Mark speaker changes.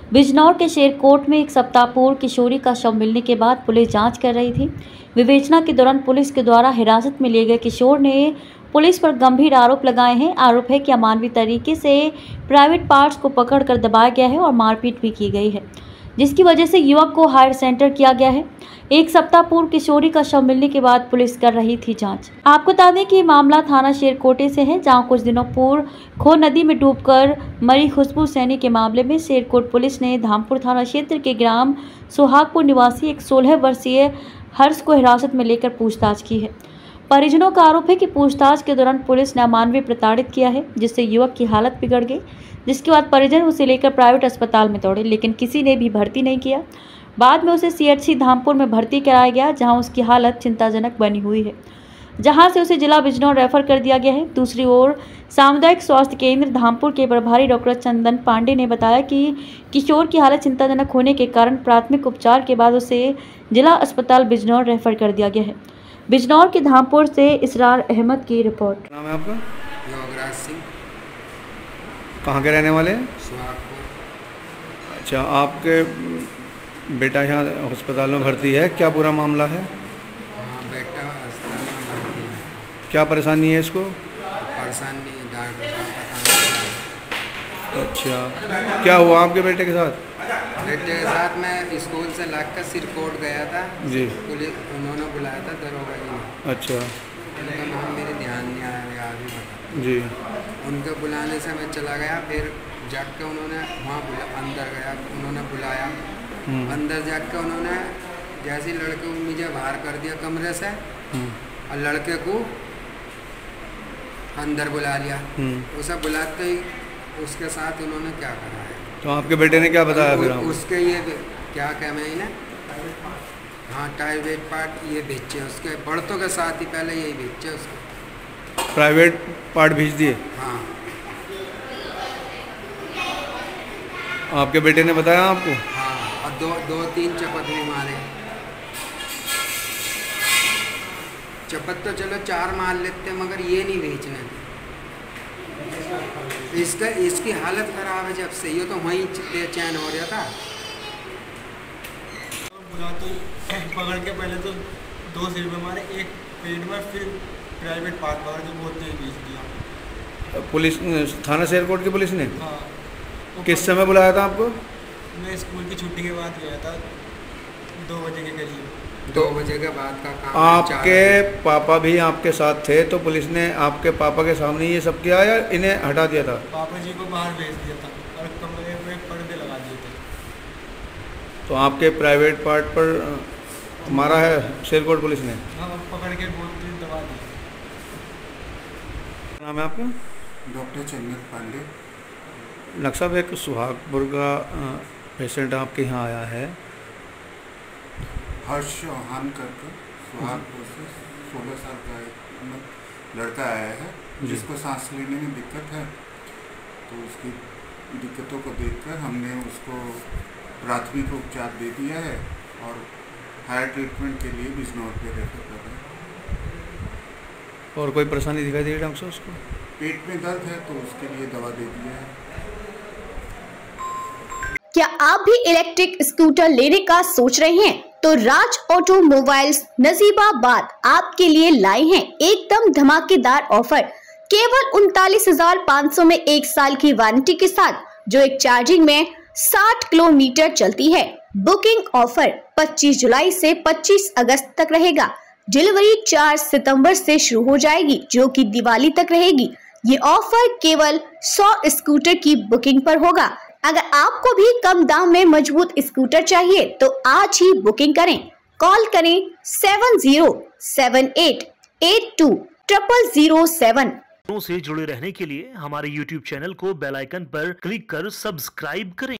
Speaker 1: बिजनौर के शेरकोट में एक सप्ताह पूर्व किशोरी का शव मिलने के बाद पुलिस जांच कर रही थी। विवेचना के दौरान पुलिस के द्वारा हिरासत में लिए गए किशोर ने पुलिस पर गंभीर आरोप लगाए हैं। आरोप है कि अमानवीय तरीके से प्राइवेट पार्ट्स को पकड़कर दबाया गया है और मारपीट भी की गई है, जिसकी वजह से युवक को हायर सेंटर किया गया है। एक सप्ताह पूर्व किशोरी का शव मिलने के बाद पुलिस कर रही थी जांच। आपको बता दें कि मामला थाना शेरकोटे से है, जहां कुछ दिनों पूर्व खो नदी में डूबकर मरी खुशबू सैनी के मामले में शेरकोट पुलिस ने धामपुर थाना क्षेत्र के ग्राम सुहागपुर निवासी एक 16 वर्षीय हर्ष को हिरासत में लेकर पूछताछ की है। परिजनों का आरोप है कि पूछताछ के दौरान पुलिस ने अमानवीय प्रताड़ित किया है, जिससे युवक की हालत बिगड़ गई, जिसके बाद परिजन उसे लेकर प्राइवेट अस्पताल में दौड़े, लेकिन किसी ने भी भर्ती नहीं किया। बाद में उसे सीएचसी धामपुर में भर्ती कराया गया, जहां उसकी हालत चिंताजनक बनी हुई है, जहां से उसे जिला बिजनौर रेफर कर दिया गया है। दूसरी ओर सामुदायिक स्वास्थ्य केंद्र धामपुर के प्रभारी डॉक्टर चंदन पांडे ने बताया कि किशोर की हालत चिंताजनक होने के कारण प्राथमिक उपचार के बाद उसे जिला अस्पताल बिजनौर रेफर कर दिया गया है। बिजनौर के धामपुर से इसरार अहमद की रिपोर्ट।
Speaker 2: नाम है आपका?
Speaker 3: योगराज सिंह।
Speaker 2: कहाँ के रहने वाले हैं?
Speaker 3: सुहागपुर।
Speaker 2: अच्छा, आपके बेटा यहाँ अस्पताल में भर्ती है, क्या पूरा मामला है?
Speaker 3: हाँ, बेटा अस्पताल में भर्ती है।
Speaker 2: क्या परेशानी है इसको?
Speaker 3: परेशानी डॉक्टर साहब बताना।
Speaker 2: अच्छा, क्या हुआ आपके बेटे के साथ?
Speaker 3: बेटे के साथ मैं स्कूल से लगकर सिरकोट गया था
Speaker 2: जी।
Speaker 3: पुलिस उन्होंने बुलाया था दरोगा जी ने।
Speaker 2: अच्छा।
Speaker 3: उनका नाम मेरे ध्यान नहीं आया अभी बता।
Speaker 2: जी।
Speaker 3: उनके बुलाने से मैं चला गया, फिर जाग के उन्होंने वहाँ अंदर गया, उन्होंने बुलाया। अंदर जाग के उन्होंने जैसे लड़के को मुझे बाहर कर दिया कमरे से और लड़के को अंदर बुला लिया। उसे बुलाते ही उसके साथ उन्होंने क्या करा है।
Speaker 2: तो आपके बेटे ने क्या बताया फिर?
Speaker 3: उसके ये क्या कह मैं इन्हें, हाँ, प्राइवेट पार्ट ये बेचे उसके बढ़तों के साथ ही पहले यही बेचे उसके
Speaker 2: प्राइवेट पार्ट भेज दिए?
Speaker 3: हाँ।
Speaker 2: आपके बेटे ने बताया आपको?
Speaker 3: हाँ, और दो तीन चपत भी मारे। चपत तो चलो 4 मार लेते मगर ये नहीं बेचने। इसकी हालत खराब है जब से, ये तो वहीं चैन हो रहा था।
Speaker 4: तो पकड़ के पहले तो 2 सिर में मारे, एक पेट में, फिर प्राइवेट पार्ट पकड़ के बहुत तेज बेच दिया।
Speaker 2: पुलिस थाना शेरकोट की पुलिस ने?
Speaker 4: हाँ।
Speaker 2: किस समय बुलाया था आपको?
Speaker 4: मैं स्कूल की छुट्टी के बाद गया था, 2 बजे के करीब।
Speaker 3: 2 बजे के बाद का काम।
Speaker 2: आपके पापा भी आपके साथ थे, तो पुलिस ने आपके पापा के सामने ये सब किया या इन्हें हटा दिया था?
Speaker 4: पापा जी को बाहर भेज दिया था और कमरे में पर्दे लगा दिए थे।
Speaker 2: तो आपके प्राइवेट पार्ट पर मारा है शेरकोट पुलिस ने?
Speaker 4: हाँ, पकड़ के बहुत तेज दबा दिया।
Speaker 2: नाम है आपका?
Speaker 5: डॉक्टर चंदन पांडे।
Speaker 2: डॉक्टर साहब, एक सुहागपुर का पेशेंट आपके यहाँ आया है,
Speaker 5: हर्ष चौहान करके सुहागपुर से 16 साल का एक लड़का आया है, जिसको सांस लेने में दिक्कत है। तो उसकी दिक्कतों को देखकर हमने उसको प्राथमिक उपचार दे दिया है और हायर ट्रीटमेंट के लिए बिजनौर पे रेफर कर रहे हैं।
Speaker 2: और कोई परेशानी दिखाई दे रही है डॉक्टर साहब उसको?
Speaker 5: पेट में दर्द है तो उसके लिए दवा दे दिया है।
Speaker 6: क्या आप भी इलेक्ट्रिक स्कूटर लेने का सोच रहे हैं? तो राज ऑटोमोबाइल्स नजीबाबाद आपके लिए लाए हैं एकदम धमाकेदार ऑफर। केवल 39,500 में 1 साल की वारंटी के साथ, जो एक चार्जिंग में 60 किलोमीटर चलती है। बुकिंग ऑफर 25 जुलाई से 25 अगस्त तक रहेगा। डिलीवरी 4 सितंबर से शुरू हो जाएगी, जो कि दिवाली तक रहेगी। ये ऑफर केवल 100 स्कूटर की बुकिंग पर होगा। अगर आपको भी कम दाम में मजबूत स्कूटर चाहिए तो आज ही बुकिंग करें। कॉल करें 7078820007।
Speaker 7: से जुड़े रहने के लिए हमारे YouTube चैनल को बेल आइकन पर क्लिक कर सब्सक्राइब करें।